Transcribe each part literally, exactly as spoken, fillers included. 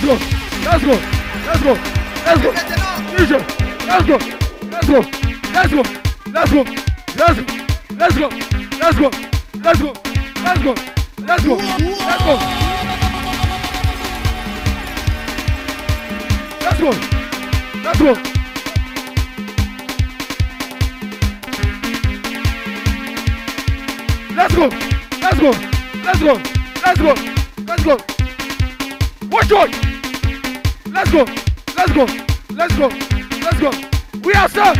go. Let's go. Let's go. Let's go. D J. Let's go. Let's go. Let's go. Let's go. Let's go. Let's go. Let's go. Let's go. Let's go. Let's go. Let's go. Let's go. Let's go. Let's go. Let's go. Let's go. Let's go. Let's go. Watch out. Let's go. Let's go. Let's go. Let's go. We are set.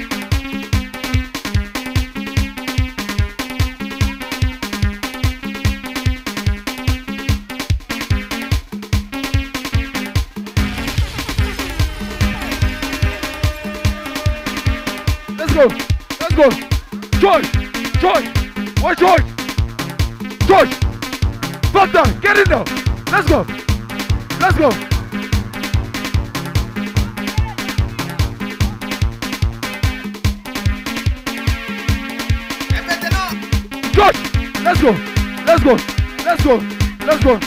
Let's go. Let's go. George. George. What George? George. Fuck that. Get in now. Let's go. Let's go. George. Let's go. Let's go. Let's go. Let's go.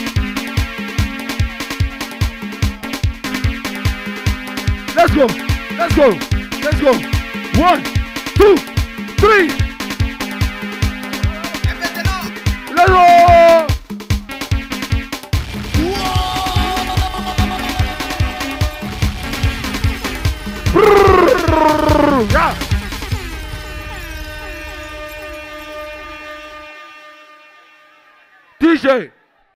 Let's go. Let's go. Let's go. One, two, three. Let's go. Yeah. D J.